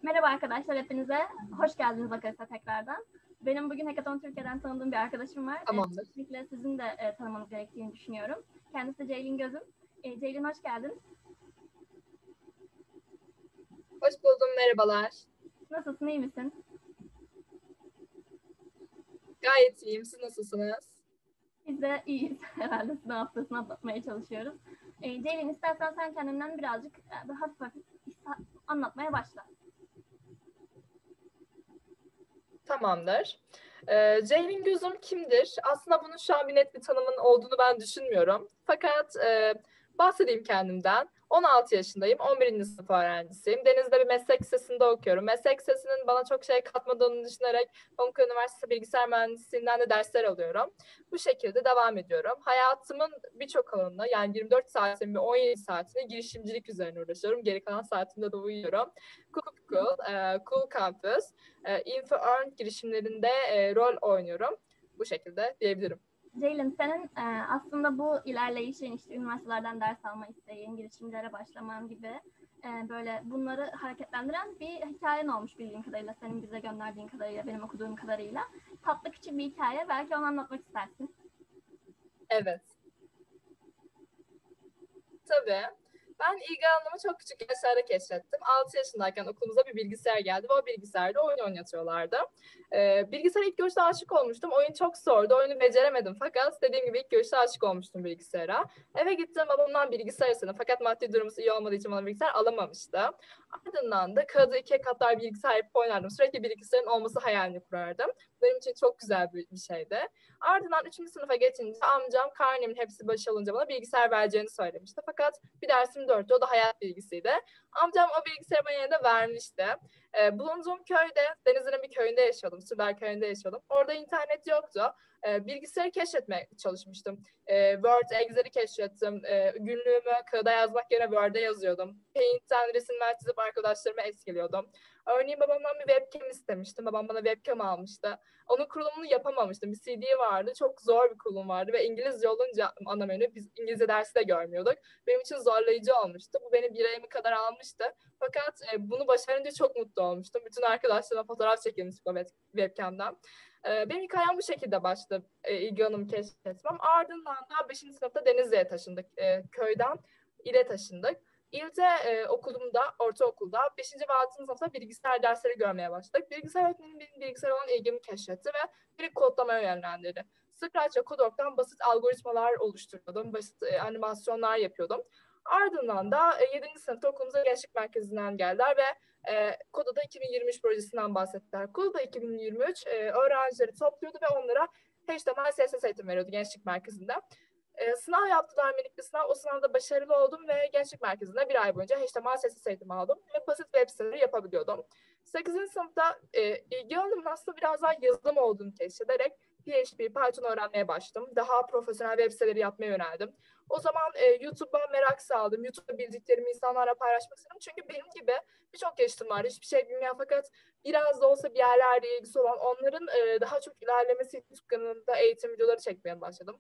Merhaba arkadaşlar, hepinize hoş geldiniz arkadaşlar tekrardan. Benim bugün Hackathon Türkiye'den tanıdığım bir arkadaşım var. Tamamdır. Kesinlikle sizin de tanımanız gerektiğini düşünüyorum. Kendisi de Ceylin Gözüm. Ceylin hoş geldin. Hoş buldum, merhabalar. Nasılsın, iyi misin? Gayet iyiyim, siz nasılsınız? Biz de iyiyiz herhalde. Sınav haftasını atlatmaya çalışıyoruz. Ceylin, istersen sen kendinden birazcık hafif hafif anlatmaya başla. Tamamdır. Ceylin Gözüm kimdir? Aslında bunun şu an bir net bir tanımın olduğunu ben düşünmüyorum. Fakat bahsedeyim kendimden. 16 yaşındayım, 11. sınıf öğrencisiyim. Deniz'de bir meslek lisesinde okuyorum. Meslek lisesinin bana çok şey katmadığını düşünerek Pamukkale Üniversitesi Bilgisayar Mühendisliğinden de dersler alıyorum. Bu şekilde devam ediyorum. Hayatımın birçok alanında, yani 24 saatin ve 17 saatini girişimcilik üzerine uğraşıyorum. Geri kalan saatimde de uyuyorum. Cool Campus, InfoEarn girişimlerinde rol oynuyorum. Bu şekilde diyebilirim. Ceylin, senin aslında bu ilerleyişin, işte üniversitelerden ders alma isteğin, girişimlere başlaman gibi böyle bunları hareketlendiren bir hikayen olmuş bildiğim kadarıyla, senin bize gönderdiğin kadarıyla, benim okuduğum kadarıyla. Tatlı küçük bir hikaye, belki onu anlatmak istersin. Evet. Tabii. Ben ilgi alanımı çok küçük yaşlarda keşfettim. 6 yaşındayken okulumuza bir bilgisayar geldi ve o bilgisayarda oyun oynatıyorlardı. Bilgisayara ilk görüşte aşık olmuştum. Oyun çok zordu. Oyunu beceremedim fakat dediğim gibi ilk görüşte aşık olmuştum bilgisayara. Eve gittim, babamdan bilgisayar istedim fakat maddi durumumuz iyi olmadığı için bana bilgisayar alamamıştı. Ardından da kağıdı ikiye katlar bilgisayar yapıp oynardım. Sürekli bilgisayarın olması hayalini kurardım. Benim için çok güzel bir şeydi. Ardından 3. sınıfa geçince amcam karnemin hepsi başı alınca bana bilgisayar vereceğini söylemişti. Fakat bir dersim dörttü, o da hayat bilgisiydi. Amcam o bilgisayarı bana yine de vermişti. Bulunduğum köyde, Denizli'nin bir köyünde yaşıyordum, Süper köyünde yaşıyordum. Orada internet yoktu. Bilgisayarı keşfetmeye çalışmıştım. Word, Excel'i keşfettim. Günlüğümü kağıda yazmak yerine Word'e yazıyordum. Paint'ten resimler çizip arkadaşlarıma eskeliyordum. Örneğin babamdan bir webcam istemiştim. Babam bana webcam almıştı. Onun kurulumunu yapamamıştım. Bir CD vardı. Çok zor bir kurulum vardı ve İngilizce olunca ana menü biz İngilizce dersi de görmüyorduk. Benim için zorlayıcı olmuştu. Bu beni bir ayımı kadar almıştı. Fakat bunu başarınca çok mutlu olmuştum. Bütün arkadaşlarıma fotoğraf çekilmiş bu webcam'dan. Benim hikayem bu şekilde başladı. İlgi alanımı keşfetmem. Ardından da 5. sınıfta Denizli'ye taşındık. Köyden ile taşındık. İlde okulumda, ortaokulda 5. ve 6. sınıfta bilgisayar dersleri görmeye başladık. Bilgisayar öğretmenim benim bilgisayar olan ilgimi keşfetti ve beni kodlamaya yönlendirdi. Scratch ve Codork'tan basit algoritmalar oluşturuyordum, basit animasyonlar yapıyordum. Ardından da 7. sınıfta okulumuza gençlik merkezinden geldiler ve Koda'da 2023 projesinden bahsettiler. Koda'da 2023 öğrencileri topluyordu ve onlara HTML, CSS eğitim veriyordu gençlik merkezinde. Sınav yaptılar, minik bir sınav. O sınavda başarılı oldum ve gençlik merkezinde bir ay boyunca HTML, CSS eğitimi aldım ve basit web siteleri yapabiliyordum. 8. sınıfta ilgi alanımın aslında biraz daha yazılım olduğunu keşfederek PHP, Python öğrenmeye başladım. Daha profesyonel web siteleri yapmaya yöneldim. O zaman YouTube'a merak saldım. YouTube'da bildiklerimi insanlarla paylaşmak istedim. Çünkü benim gibi birçok yaşıtım var. Hiçbir şey bilmeyen fakat biraz da olsa bir yerlerde ilgisi olan onların daha çok ilerlemesi YouTube kanalında eğitim videoları çekmeye başladım.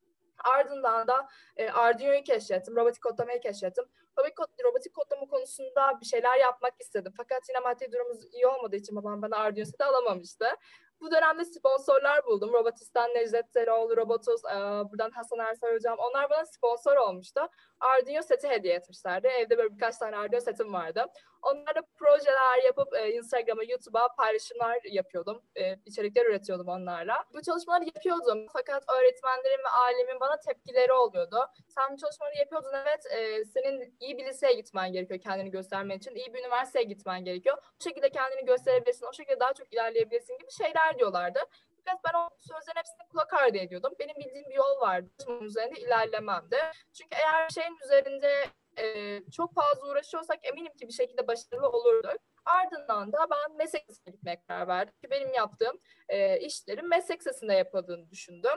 Ardından da Arduino'yu keşfettim, robotik kodlamayı keşfettim. Robotik kodlama konusunda bir şeyler yapmak istedim. Fakat yine maddi durumumuz iyi olmadığı için babam bana Arduino seti alamamıştı. Bu dönemde sponsorlar buldum. Robotistan Necdet Zeroğlu, Robotus, buradan Hasan Ersoy hocam. Onlar bana sponsor olmuştu. Arduino seti hediye etmişlerdi. Evde böyle birkaç tane Arduino setim vardı. Onlarla projeler yapıp Instagram'a, YouTube'a paylaşımlar yapıyordum. İçerikler üretiyordum onlarla. Bu çalışmaları yapıyordum. Fakat öğretmenlerim ve ailemin bana tepkileri oluyordu. Sen bu çalışmaları yapıyordun, evet, senin iyi bir liseye gitmen gerekiyor kendini göstermen için. İyi bir üniversiteye gitmen gerekiyor. Bu şekilde kendini gösterebilirsin, o şekilde daha çok ilerleyebilirsin gibi şeyler diyorlardı. Fakat ben o sözlerin hepsini kulak ardı ediyordum. Benim bildiğim bir yol vardı. Bunun üzerinde ilerlememdi. Çünkü eğer şeyin üzerinde çok fazla uğraşıyorsak eminim ki bir şekilde başarılı olurduk. Ardından da ben meslek lisesine gitmeye karar verdim. Ki benim yaptığım işlerin meslek lisesinde yapıldığını düşündüm.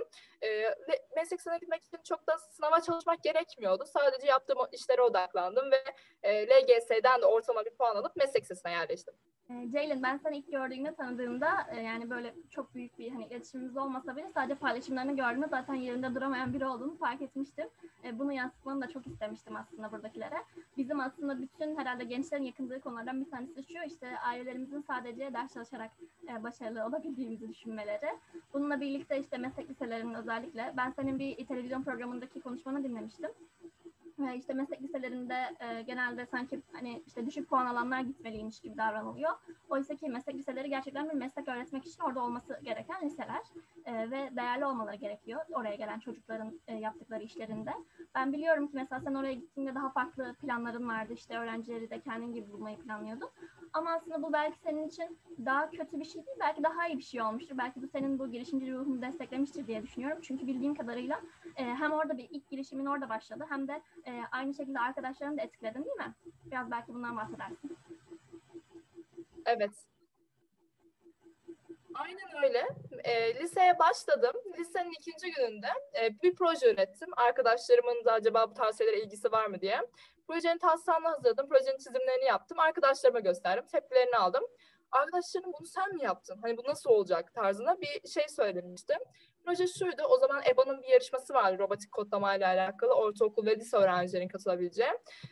Meslek lisesine gitmek için çok da sınava çalışmak gerekmiyordu. Sadece yaptığım işlere odaklandım ve LGS'den de ortalama bir puan alıp meslek lisesine yerleştim. Ceylin, ben seni ilk gördüğümde, tanıdığımda yani böyle çok büyük bir hani iletişimimiz olmasa bile sadece paylaşımlarını gördüğümde zaten yerinde duramayan biri olduğunu fark etmiştim. Bunu yansıtmanı da çok istemiştim aslında buradakilere. Bizim aslında bütün herhalde gençlerin yakındığı konulardan bir tanesi şu, işte ailelerimizin sadece ders çalışarak başarılı olabildiğimizi düşünmeleri. Bununla birlikte işte meslek liselerinin özellikle, ben senin bir televizyon programındaki konuşmanı dinlemiştim. İşte meslek liselerinde genelde sanki hani işte düşük puan alanlar gitmeliymiş gibi davranılıyor. Oysa ki meslek liseleri gerçekten bir meslek öğretmek için orada olması gereken liseler ve değerli olmaları gerekiyor oraya gelen çocukların yaptıkları işlerinde. Ben biliyorum ki mesela sen oraya gittiğinde daha farklı planların vardı. İşte öğrencileri de kendin gibi bulmayı planlıyordun. Ama aslında bu belki senin için daha kötü bir şey değil, belki daha iyi bir şey olmuştur. Belki bu senin bu girişimci ruhunu desteklemiştir diye düşünüyorum. Çünkü bildiğim kadarıyla hem orada bir ilk girişimin orada başladı, hem de aynı şekilde arkadaşlarını da etkiledin, değil mi? Biraz belki bundan bahsedersin. Evet. Aynen öyle. Liseye başladım. Lisenin ikinci gününde bir proje ürettim. Arkadaşlarımın da acaba bu tavsiyelere ilgisi var mı diye. Projenin taslağını hazırladım. Projenin çizimlerini yaptım. Arkadaşlarıma gösterdim. Tepkilerini aldım. Arkadaşlarım bunu sen mi yaptın? Hani bu nasıl olacak tarzında bir şey söylemiştim. Proje şuydu. O zaman EBA'nın bir yarışması vardı robotik kodlamayla alakalı. Ortaokul ve lise öğrencilerinin katılabileceği.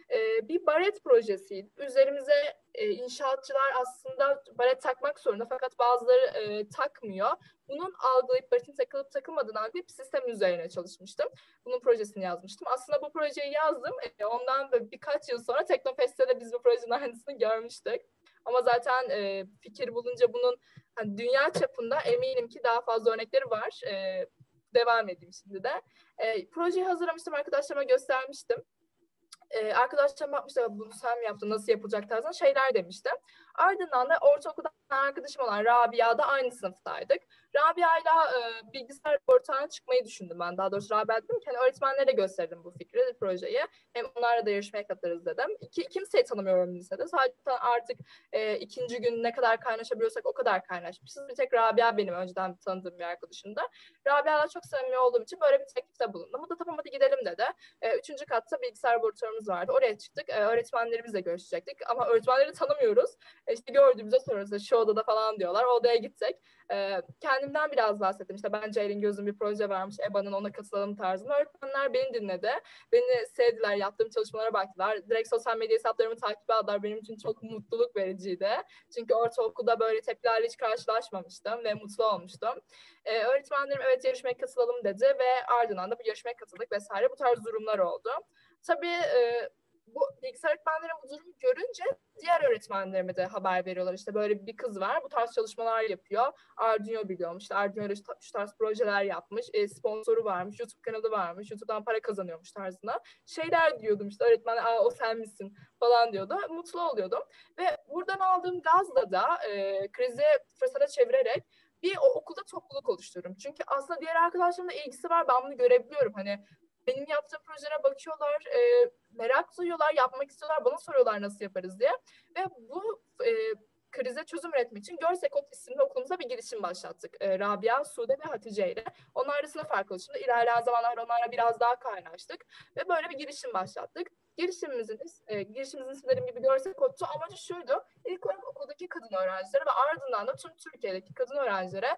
Bir baret projesiydi. Üzerimize inşaatçılar aslında baret takmak zorunda fakat bazıları takmıyor. Bunun algılayıp baretin takılıp takılmadığını algılayıp sistem üzerine çalışmıştım. Bunun projesini yazmıştım. Aslında bu projeyi yazdım. Ondan birkaç yıl sonra Teknofest'te biz bu projenin aynısını görmüştük. Ama zaten fikir bulunca bunun hani dünya çapında eminim ki daha fazla örnekleri var. Devam edeyim şimdi de. Projeyi hazırlamıştım, arkadaşlarıma göstermiştim. Arkadaşlarım bakmışlar bunu sen mi yaptın, nasıl yapılacak tarzında şeyler demiştim. Ardından da ortaokuldan arkadaşım olan Rabia da aynı sınıftaydık. Rabia'yla bilgisayar ortağına çıkmayı düşündüm ben. Daha doğrusu Rabia dedim ki hani öğretmenlere de gösterdim bu fikri, projeyi. Hem onlarla da yarışmaya katılırız dedim. Kimseyi tanımıyorum lisede. Sadece artık ikinci gün ne kadar kaynaşabiliyorsak o kadar kaynaşmışız. Bir tek Rabia benim önceden tanıdığım bir arkadaşımdı. Rabia'la çok samimi olduğum için böyle bir teklifte bulundum. Bu da tamam hadi gidelim dedi. Üçüncü katta bilgisayar laboratuvarımız vardı. Oraya çıktık. Öğretmenlerimizle görüşecektik. Ama öğretmenleri tanımıyoruz. İşte gördüğümüzde soruyoruz. Şu odada falan diyorlar. O odaya gittik. Kendimden biraz bahsettim. İşte ben Ceylin Göz'ün bir proje varmış. EBA'nın ona katılalım tarzında. Öğretmenler beni dinledi. Beni sevdiler. Yaptığım çalışmalara baktılar. Direkt sosyal medya hesaplarımı takip aldılar. Benim için çok mutluluk vericiydi. Çünkü ortaokulda böyle tepkilerle hiç karşılaşmamıştım ve mutlu olmuştum. Öğretmenlerim evet yarışmaya katılalım dedi ve ardından da bu yarışmaya katıldık vesaire. Bu tarz durumlar oldu. Tabii bu bilgisayar öğretmenlerim bu durumu görünce diğer öğretmenlerime de haber veriyorlar. İşte böyle bir kız var bu tarz çalışmalar yapıyor. Arduino biliyormuş. İşte Arduino ile şu tarz projeler yapmış. Sponsoru varmış. YouTube kanalı varmış. YouTube'dan para kazanıyormuş tarzında. Şeyler diyordum işte öğretmen o sen misin falan diyordu. Mutlu oluyordum. Ve buradan aldığım gazla da krizi fırsata çevirerek bir okulda topluluk oluştururum. Çünkü aslında diğer arkadaşlarımla ilgisi var. Ben bunu görebiliyorum. Hani benim yaptığım projelere bakıyorlar, merak duyuyorlar, yapmak istiyorlar, bana soruyorlar nasıl yaparız diye. Ve bu krize çözüm üretmek için Görsekot isimli okulumuza bir girişim başlattık. Rabia, Sude ve Hatice ile. Onlar arasında fark oluştu. İlerleyen zamanlarda onlarla biraz daha kaynaştık. Ve böyle bir girişim başlattık. Girişimimizin isimlerim gibi Görsekot'tu. Amacı şuydu. İlk olarak okuldaki kadın öğrencilere ve ardından da tüm Türkiye'deki kadın öğrencilere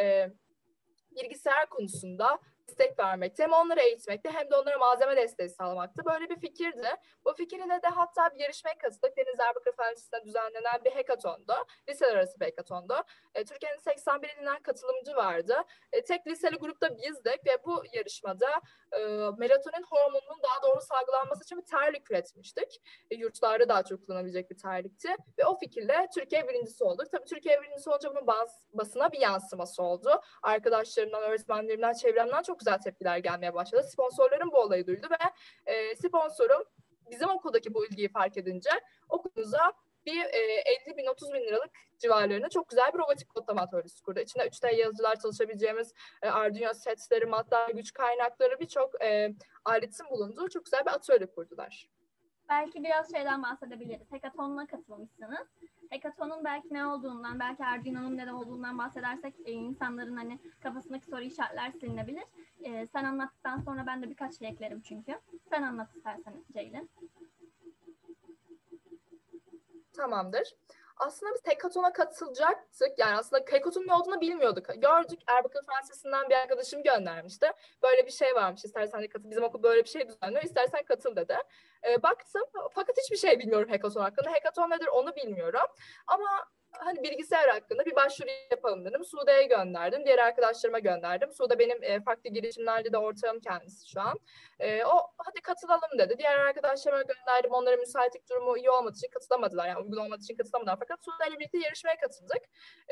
bilgisayar konusunda destek vermekti. Hem onları eğitmekti hem de onlara malzeme desteği sağlamaktı. Böyle bir fikirdi. Bu fikirle de hatta bir yarışmaya katıldık. Deniz Erbakır Fen Lisesi'nde düzenlenen bir hackathondu. Liseler arası bir hackathondu. Türkiye'nin 81 ilinden katılımcı vardı. Tek liseli grupta bizdik ve bu yarışmada melatonin hormonunun daha doğru salgılanması için bir terlik üretmiştik. Yurtlarda daha çok kullanabilecek bir terlikti. Ve o fikirle Türkiye birincisi olduk. Tabii Türkiye birincisi olunca bunun basına bir yansıması oldu. Arkadaşlarımdan, öğretmenlerimden, çevremden çok güzel tepkiler gelmeye başladı. Sponsorlarım bu olayı duydu ve sponsorum bizim okuldaki bu ilgiyi fark edince okulumuza bir 50 bin 30 bin liralık civarlarında çok güzel bir robotik kodlama atölyesi kurdu. İçinde 3D yazıcılar çalışabileceğimiz Arduino setleri, hatta güç kaynakları birçok aletin bulunduğu çok güzel bir atölye kurdular. Belki biraz şeyden bahsedebiliriz. Hackathon'una katılmışsınız. Hackathon'un belki ne olduğundan, belki Arduino'nun ne olduğundan bahsedersek insanların hani kafasındaki soru işaretler silinebilir. Sen anlattıktan sonra ben de birkaç şey eklerim çünkü. Sen anlat istersen Ceylin. Tamamdır. Aslında biz hekatona katılacaktık. Yani aslında hekatonun ne olduğunu bilmiyorduk. Gördük, Erbakan Fen Lisesi'nden bir arkadaşım göndermişti. Böyle bir şey varmış, istersen de katıl. Bizim okul böyle bir şey düzenliyor, istersen katıl dedi. Baktım fakat hiçbir şey bilmiyorum hekaton hakkında. Hekaton nedir onu bilmiyorum. Ama hani bilgisayar hakkında bir başvuru yapalım dedim. Sude'ye gönderdim. Diğer arkadaşlarıma gönderdim. Sude benim farklı girişimlerde de ortağım kendisi şu an. O hadi katılalım dedi. Diğer arkadaşlarıma gönderdim. Onların müsaitlik durumu iyi olmadığı için katılamadılar. Yani uygun olmadığı için katılamadılar. Fakat Sude ile birlikte yarışmaya katıldık.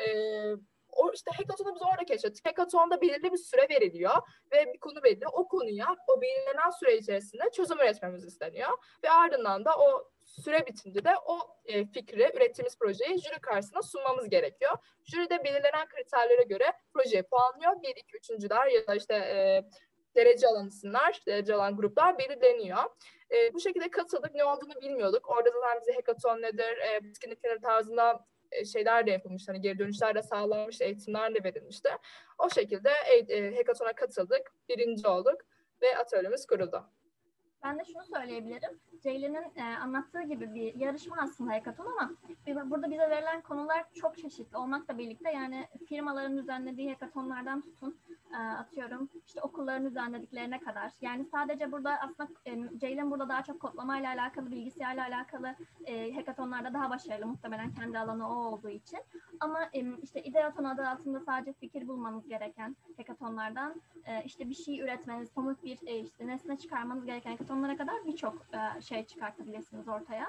O işte hackathon'u biz orada keşfettik. Hackathon'da belirli bir süre veriliyor ve bir konu belirli. O konuya o belirlenen süre içerisinde çözüm üretmemiz isteniyor. Ve ardından da o süre bitince de o fikri, ürettiğimiz projeyi jüri karşısına sunmamız gerekiyor. Jüri de belirlenen kriterlere göre projeyi puanlıyor. 1, 2, üçüncüler ya da işte derece alan isimler, derece alan gruplar belirleniyor. Bu şekilde katıldık. Ne olduğunu bilmiyorduk. Orada zaten bize hackathon nedir, etkinlikler tarzında şeyler de yapılmış. Hani geri dönüşler de sağlanmış, eğitimler de verilmişti. O şekilde hackathon'a katıldık. Birinci olduk ve atölyemiz kuruldu. Ben de şunu söyleyebilirim. Ceylin'in anlattığı gibi bir yarışma aslında hackathon ama burada bize verilen konular çok çeşitli olmakla birlikte yani firmaların düzenlediği hackathonlardan tutun atıyorum işte okulların düzenlediklerine kadar. Yani sadece burada aslında Ceylin burada daha çok kodlamayla alakalı, bilgisayarla alakalı hackathonlarda daha başarılı muhtemelen kendi alanı o olduğu için. Ama işte ideaton adı altında sadece fikir bulmanız gereken hackathonlardan işte bir şey üretmeniz, somut bir işte nesne çıkarmanız gereken hackathonlara kadar birçok şey çıkartabilirsiniz ortaya.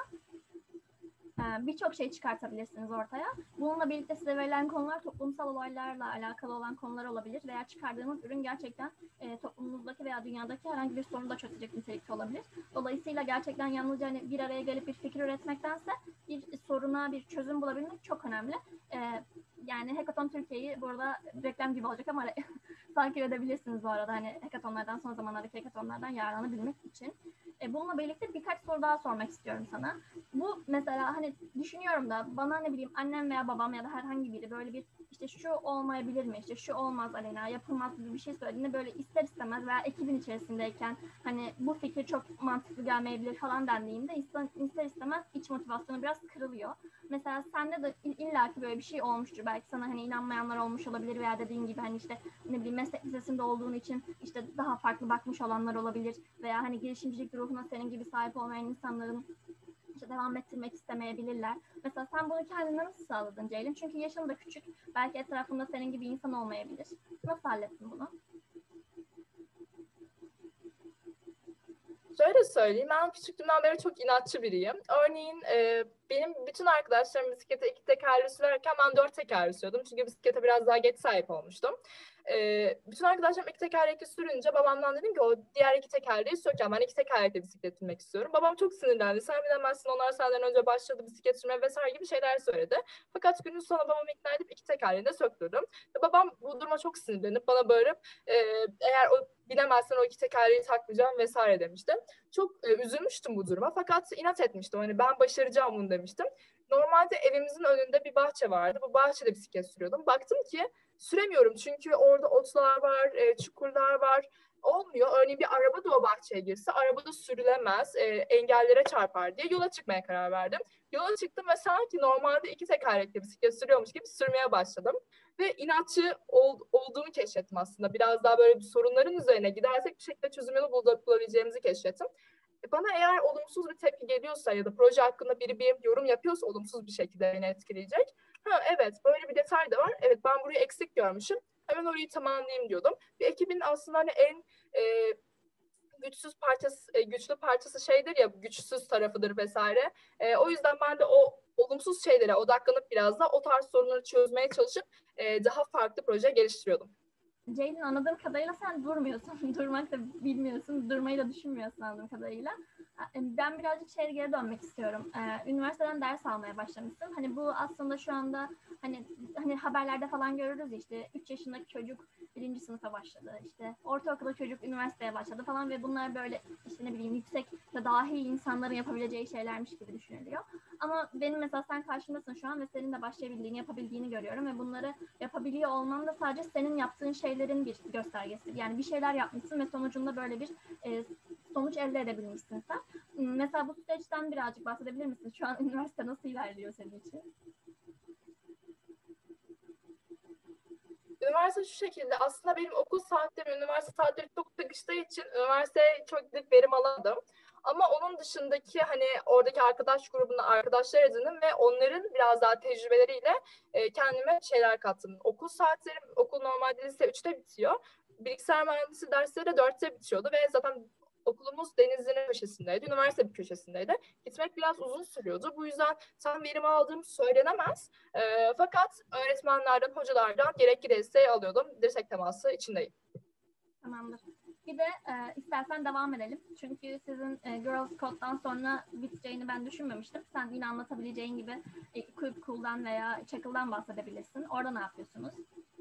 Birçok şey çıkartabilirsiniz ortaya. Bununla birlikte size verilen konular toplumsal olaylarla alakalı olan konular olabilir veya çıkardığınız ürün gerçekten toplumumuzdaki veya dünyadaki herhangi bir sorunu da çözecek nitelikte olabilir. Dolayısıyla gerçekten yalnızca hani bir araya gelip bir fikir üretmektense bir soruna bir çözüm bulabilmek çok önemli. Yani Hackathon Türkiye'yi burada reklam gibi olacak ama takip edebilirsiniz bu arada hani hackathonlardan son zamanlardaki hackathonlardan yararlanabilmek için. Bununla birlikte birkaç soru daha sormak istiyorum sana. Bu mesela hani düşünüyorum da bana ne bileyim annem veya babam ya da herhangi biri böyle bir işte şu olmayabilir mi, işte şu olmaz Alena, yapılmaz gibi bir şey söylediğinde böyle ister istemez veya ekibin içerisindeyken hani bu fikir çok mantıklı gelmeyebilir falan dendiğinde ister istemez iç motivasyonu biraz kırılıyor. Mesela sende de illaki böyle bir şey olmuştur. Belki sana hani inanmayanlar olmuş olabilir veya dediğin gibi hani işte ne bileyim meslek lisesinde olduğun için işte daha farklı bakmış olanlar olabilir veya hani girişimcilik ruhuna senin gibi sahip olmayan insanların işte devam ettirmek istemeyebilirler. Mesela sen bunu kendine nasıl sağladın Ceylin? Çünkü yaşın da küçük. Belki etrafında senin gibi insan olmayabilir. Nasıl hallettin bunu? Şöyle söyleyeyim, ben küçüklüğümden beri çok inatçı biriyim. Örneğin benim bütün arkadaşlarım bisiklete 2 tekerli sürerken ben 4 tekerli sürüyordum. Çünkü bisiklete biraz daha geç sahip olmuştum. Bütün arkadaşlarım 2 tekerlekli sürünce babamdan dedim ki o diğer 2 tekerleği süreceğim. Ben 2 tekerlekli bisiklet binmek istiyorum. Babam çok sinirlendi. Sen bilemezsin, onlar senden önce başladı bisiklet sürmeye vesaire gibi şeyler söyledi. Fakat günün sonunda babamı ikna edip 2 tekerleğini de söktürdüm. Ve babam bu duruma çok sinirlenip bana bağırıp eğer o bilemezsen o 2 tekerleği takmayacağım vesaire demişti. Çok üzülmüştüm bu duruma fakat inat etmiştim. Hani ben başaracağım bunu demiştim. Normalde evimizin önünde bir bahçe vardı. Bu bahçede bisiklet sürüyordum. Baktım ki süremiyorum çünkü orada otlar var, çukurlar var. Olmuyor. Örneğin bir araba da o bahçeye girse arabada sürülemez, engellere çarpar diye yola çıkmaya karar verdim. Yola çıktım ve sanki normalde 2 tekerlekli bisiklet sürüyormuş gibi sürmeye başladım. Ve inatçı olduğumu keşfettim aslında. Biraz daha böyle bir sorunların üzerine gidersek bir şekilde çözümünü bulabileceğimizi keşfettim. Bana eğer olumsuz bir tepki geliyorsa ya da proje hakkında biri bir yorum yapıyorsa olumsuz bir şekilde beni etkileyecek. Evet böyle bir detay da var. Evet ben burayı eksik görmüşüm. Hemen orayı tamamlayayım diyordum. Bir ekibin aslında hani en güçlü parçası şeydir ya, güçsüz tarafıdır vesaire. O yüzden ben de o olumsuz şeylere odaklanıp biraz da o tarz sorunları çözmeye çalışıp daha farklı proje geliştiriyordum. Ceylin anladığım kadarıyla sen durmuyorsun. Durmak da bilmiyorsun. Durmayı da düşünmüyorsun anladığım kadarıyla. Ben birazcık şeye geri dönmek istiyorum. Üniversiteden ders almaya başlamışsın. Hani bu aslında şu anda hani haberlerde falan görürüz işte 3 yaşındaki çocuk 1. sınıfa başladı. İşte ortaokulda çocuk üniversiteye başladı falan ve bunlar böyle işte ne bileyim yüksek ve dahi insanların yapabileceği şeylermiş gibi düşünülüyor. Ama benim mesela sen karşımdasın şu an ve senin de başlayabildiğini, yapabildiğini görüyorum ve bunları yapabiliyor olman da sadece senin yaptığın şeylerin bir göstergesi. Yani bir şeyler yapmışsın ve sonucunda böyle bir sonuç elde edebilmişsin sen. Mesela bu süreçten birazcık bahsedebilir misin? Şu an üniversite nasıl ilerliyor senin için? üniversite şu şekilde, aslında benim okul saatlerim, üniversite saatleri çok sıkıştığı için üniversiteye çok gidip verim alamadım. Ama onun dışındaki hani oradaki arkadaş grubuna arkadaşlar edindim ve onların biraz daha tecrübeleriyle kendime şeyler kattım. Okul saatlerim, okul normalde lise 3'te bitiyor. Bilgisayar mühendisi dersleri de 4'te bitiyordu ve zaten okulumuz Denizli'nin köşesindeydi, üniversite bir köşesindeydi. Gitmek biraz uzun sürüyordu. Bu yüzden tam verim aldığım söylenemez. Fakat öğretmenlerden, hocalardan gerekli desteği alıyordum. Dirsek teması içindeyim. Tamamdır. Bir de istersen devam edelim. Çünkü sizin Girls Code'dan sonra biteceğini ben düşünmemiştim. Sen yine anlatabileceğin gibi Quick Cool'dan veya Chuckle'dan bahsedebilirsin. Orada ne yapıyorsunuz?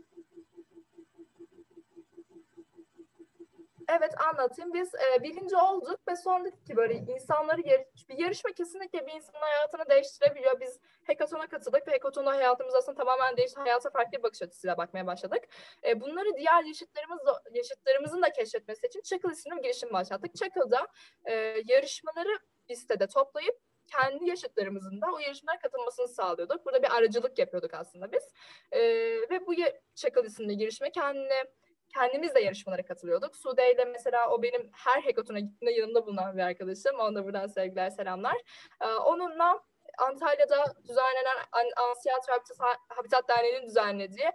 Evet, anlatayım. Biz birinci olduk ve sonra dedik ki böyle insanları bir yarışma kesinlikle bir insanın hayatını değiştirebiliyor. Biz hackathon'a katıldık ve hackathon'da hayatımız aslında tamamen değişti. Hayata farklı bir bakış açısıyla bakmaya başladık. Bunları diğer yaşıtlarımızın da keşfetmesi için Chuckle isimli bir girişim başlattık. Chuckle'da yarışmaları listede toplayıp kendi yaşıtlarımızın da o yarışmalara katılmasını sağlıyorduk. Burada bir aracılık yapıyorduk aslında biz. Ve bu Chuckle isimli girişime kendimiz de yarışmalara katılıyorduk. Sude ile mesela, o benim her hackathon'a gittiğimde yanımda bulunan bir arkadaşım. Ona da buradan sevgiler, selamlar. Onunla Antalya'da düzenlenen Ansiyatro Habitat Derneği'nin düzenlediği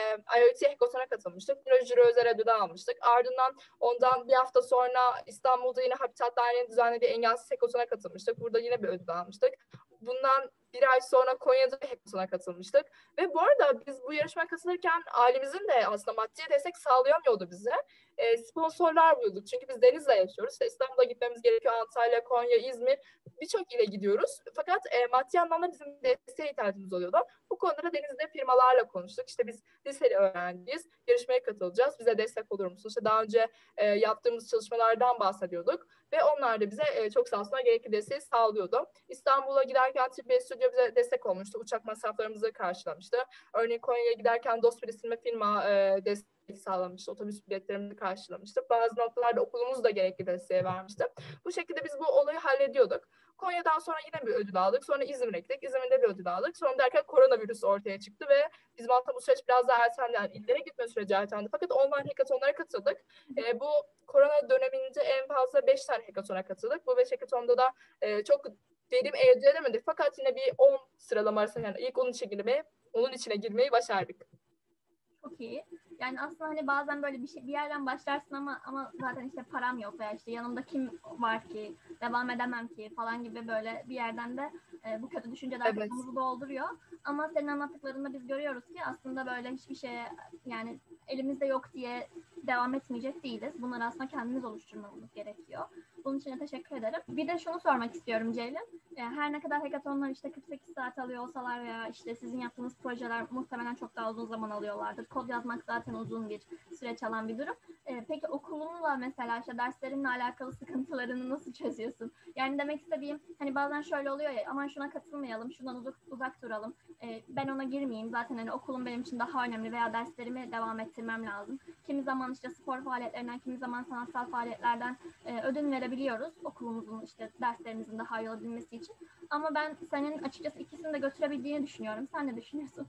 IoT Hackathon'a katılmıştık. Burada jüri özel ödülü almıştık. Ardından ondan bir hafta sonra İstanbul'da yine Habitat Derneği'nin düzenlediği Engelsiz Hackathon'a katılmıştık. Burada yine bir ödül almıştık. Bundan bir ay sonra Konya'da hackathon'a katılmıştık. Ve bu arada biz bu yarışmaya katılırken ailemizin de aslında maddi destek sağlayamıyordu bize. Sponsorlar buluyorduk. Çünkü biz Denizli'de yaşıyoruz. İşte İstanbul'a gitmemiz gerekiyor. Antalya, Konya, İzmir, birçok ile gidiyoruz. Fakat maddi anlamda bizim desteğe ihtiyacımız oluyordu. Bu konuda da Denizli'de firmalarla konuştuk. İşte biz liseli öğrenciyiz. Yarışmaya katılacağız. Bize destek olur musunuz? İşte daha önce yaptığımız çalışmalardan bahsediyorduk. Ve onlar da bize çok sağ olsunlar gerekli desteği sağlıyordu. İstanbul'a giderken Tipe Stüdyo bize destek olmuştu. Uçak masraflarımızı karşılamıştı. Örneğin Konya'ya giderken Dostbir isimli firma destek sağlamıştı. Otobüs biletlerimizi karşılamıştı. Bazı noktalarda okulumuz da gerekli desteği vermişti. Bu şekilde biz bu olayı hallediyorduk. Konya'dan sonra yine bir ödül aldık. Sonra İzmir'e gittik. İzmir'de bir ödül aldık. Sonra derken koronavirüs ortaya çıktı ve bizim aslında bu süreç biraz daha ertelendi. Yani illere gitme süreci ertelendi. Fakat online hackathonlara katıldık. Bu korona döneminde en fazla 5 tane hackathon'a katıldık. Bu 5 hackathon'da da çok verim elde edemedik. Fakat yine bir 10 sıralama arasında, yani ilk onun içine girmeyi başardık. Çok iyi. Yani aslında hani bazen böyle bir yerden başlarsın ama zaten işte param yok veya işte yanımda kim var ki, devam edemem ki falan gibi böyle bir yerden de bu kötü düşünceler kafamızı dolduruyor. Ama senin anlattıklarında biz görüyoruz ki aslında böyle hiçbir şeye, yani elimizde yok diye devam etmeyecek değiliz. Bunları aslında kendimiz oluşturmamız gerekiyor. Bunun için de teşekkür ederim. Bir de şunu sormak istiyorum Ceylin. Her ne kadar hackathonlar işte 48 saat alıyor olsalar veya işte sizin yaptığınız projeler muhtemelen çok daha uzun zaman alıyorlardır. Kod yazmak zaten uzun bir süreç alan bir durum. Peki okulunla mesela işte derslerinle alakalı sıkıntılarını nasıl çözüyorsun? Yani demek istediğim, hani bazen şöyle oluyor ya, aman şuna katılmayalım, şundan uzak duralım. Ben ona girmeyeyim. Zaten hani okulum benim için daha önemli veya derslerimi devam ettirmem lazım. Kimi zaman işte spor faaliyetlerinden, kimi zaman sanatsal faaliyetlerden ödün verebiliyoruz. Okulumuzun işte derslerimizin daha iyi olabilmesi için. Ama ben senin açıkçası ikisini de götürebildiğini düşünüyorum. Sen ne düşünüyorsun?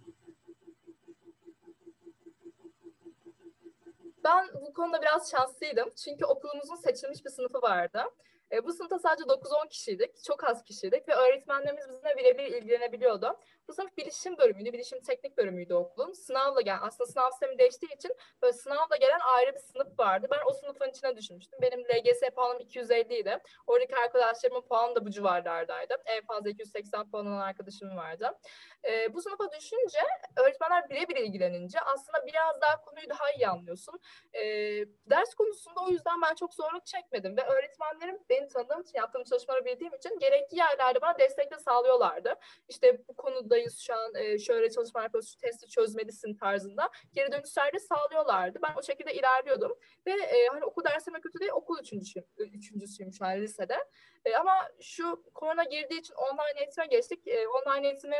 Ben bu konuda biraz şanslıydım. Çünkü okulumuzun seçilmiş bir sınıfı vardı. Bu sınıfta sadece 9-10 kişiydik. Çok az kişiydik ve öğretmenlerimiz bizimle birebir ilgilenebiliyordu. Bu sınıf bilişim bölümüydü, bilişim teknik bölümüydü okulun. Aslında sınav sistemi değiştiği için böyle sınavla gelen ayrı bir sınıf vardı. Ben o sınıfın içine düşmüştüm. Benim LGS puanım 250 idi. Oradaki arkadaşlarımın puanı da bu civarlardaydı. En fazla 280 puan alan arkadaşım vardı. Bu sınıfa düşünce, öğretmenler birebir ilgilenince aslında biraz daha konuyu daha iyi anlıyorsun. Ders konusunda o yüzden ben çok zorluk çekmedim ve öğretmenlerim beni tanıdığım için, yaptığım çalışmaları bildiğim için gerekli yerlerde bana destek de sağlıyorlardı. İşte bu konudayız şu an, şöyle çalışma yapıyoruz, şu testi çözmelisin tarzında geri dönüşler de sağlıyorlardı. Ben o şekilde ilerliyordum ve hani okul dersime kötü değil, okul üçüncüsüyüm şu an lisede. Ama şu korona girdiği için online eğitime geçtik. Online eğitimi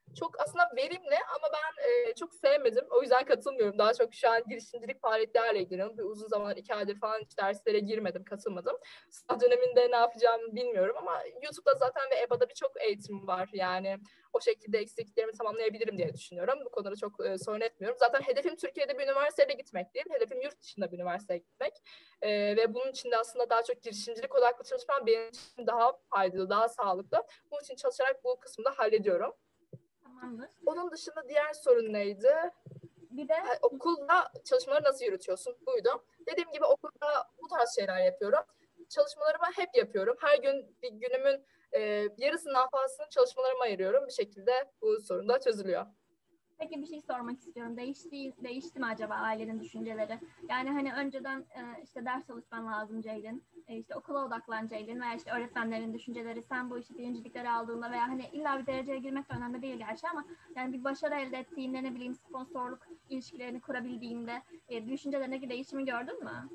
çok aslında verimli ama ben çok sevmedim. O yüzden katılmıyorum. Daha çok şu an girişimcilik faaliyetlerle ilgileniyorum. Bir uzun zamanlar 2 aydır falan hiç derslere girmedim, katılmadım. Sınav döneminde ne yapacağımı bilmiyorum ama YouTube'da zaten ve EBA'da birçok eğitim var. Yani o şekilde eksikliklerimi tamamlayabilirim diye düşünüyorum. Bu konuda çok sorun etmiyorum. Zaten hedefim Türkiye'de bir üniversiteye gitmek değil. Hedefim yurt dışında bir üniversiteye gitmek. Ve bunun için de aslında daha çok girişimcilik odaklı çalışmam benim için daha faydalı, daha sağlıklı. Bunun için çalışarak bu kısmı da hallediyorum. Tamamdır. Onun dışında diğer sorun neydi? Bir de Okulda çalışmaları nasıl yürütüyorsun? Buydu. Dediğim gibi okulda bu tarz şeyler yapıyorum. Çalışmalarımı hep yapıyorum. Her gün bir günümün yarısından fazlasını çalışmalarıma ayırıyorum. Bir şekilde bu sorun da çözülüyor. peki bir şey sormak istiyorum. Değişti mi acaba ailenin düşünceleri? Yani hani önceden işte ders çalışman lazım Ceylin. İşte okula odaklan Ceylin veya işte öğretmenlerin düşünceleri sen bu işte birincilikleri aldığında veya hani illa bir dereceye girmek de önemli değil gerçi ama yani bir başarı elde ettiğinde ne bileyim sponsorluk ilişkilerini kurabildiğinde düşüncelerindeki değişimi gördün mü?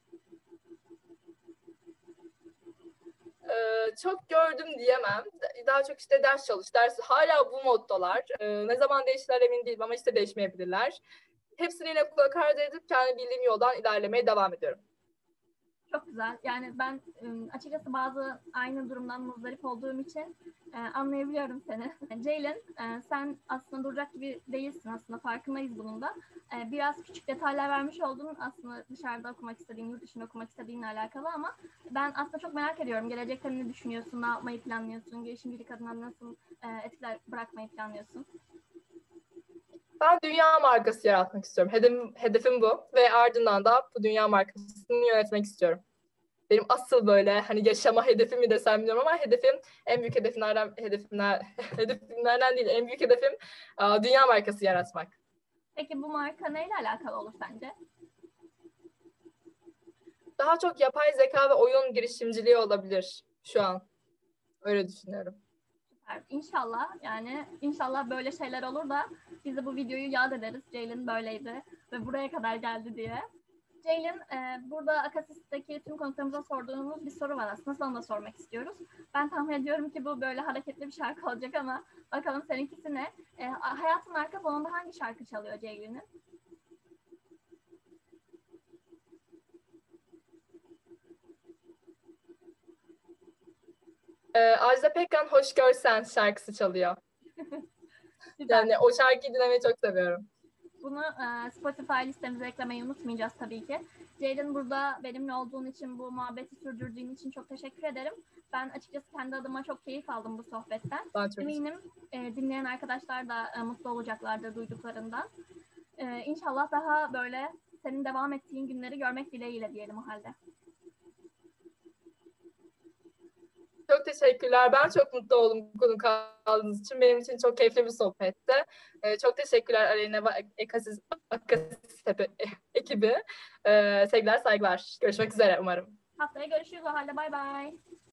Çok gördüm diyemem. Daha çok işte ders çalış, ders hala bu moddalar. Ne zaman değişirler emin değilim ama işte değişmeyebilirler. Hepsini yine kulak ardı edip kendi bildiğim yoldan ilerlemeye devam ediyorum. Çok güzel. Yani ben açıkçası bazı aynı durumdan muzdarip olduğum için anlayabiliyorum seni. Ceylin, sen aslında duracak gibi değilsin aslında. Farkındayız bunun da. Biraz küçük detaylar vermiş oldun aslında dışarıda okumak istediğin, yurt dışında okumak istediğinle alakalı ama ben aslında çok merak ediyorum. Gelecekte ne düşünüyorsun, ne yapmayı planlıyorsun, girişimcilik adına nasıl etkiler bırakmayı planlıyorsun? Ben dünya markası yaratmak istiyorum. Hedefim bu ve ardından da bu dünya markasını yönetmek istiyorum. Benim asıl böyle hani yaşama hedefim mi desem bilmiyorum ama en büyük hedefimlerden değil, en büyük hedefim dünya markası yaratmak. Peki bu marka neyle alakalı olur sence? Daha çok yapay zeka ve oyun girişimciliği olabilir şu an. Öyle düşünüyorum. İnşallah yani inşallah böyle şeyler olur da biz de bu videoyu yad ederiz. Ceylin böyleydi ve buraya kadar geldi diye. Ceylin, burada Akasis'teki tüm konuklarımıza sorduğumuz bir soru var aslında. Sana da sormak istiyoruz. Ben tahmin ediyorum ki bu böyle hareketli bir şarkı olacak ama bakalım seninkisi ne? Hayatın arka fonunda hangi şarkı çalıyor Ceylin'in? Ajda Pekkan Hoş Görsen şarkısı çalıyor. Süper. Yani o şarkıyı dinlemeyi çok seviyorum. Bunu Spotify listemize eklemeyi unutmayacağız tabii ki. Ceylin, burada benimle olduğun için, bu muhabbeti sürdürdüğün için çok teşekkür ederim. Ben açıkçası kendi adıma çok keyif aldım bu sohbetten. Ben çok Eminim dinleyen arkadaşlar da mutlu olacaklardır duyduklarından. İnşallah daha böyle senin devam ettiğin günleri görmek dileğiyle diyelim o halde. Çok teşekkürler. Ben çok mutlu oldum bu konu kaldığınız için. Benim için çok keyifli bir sohbetti. Çok teşekkürler Aleyna ve Akasis ekibi. Sevgiler, saygılar. Görüşmek üzere umarım. Haftaya görüşürüz o halde. Bay bay.